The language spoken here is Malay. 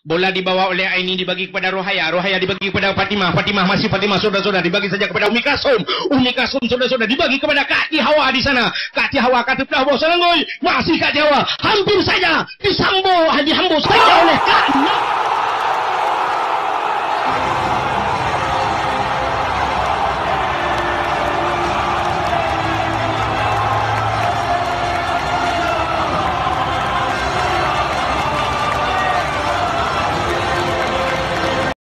Bola dibawa oleh Aini dibagi kepada Rohaya. Rohaya dibagi kepada Fatimah. Fatimah masih Fatimah saudara-saudara dibagi saja kepada Umi Kasum. Umi Kasum saudara-saudara dibagi kepada Kak Ti Hawa di sana. Kak Ti Hawa kata Prabowo Selangoi. Masih Kak Ti Hawa. Hampir saja disambo saja oleh Kak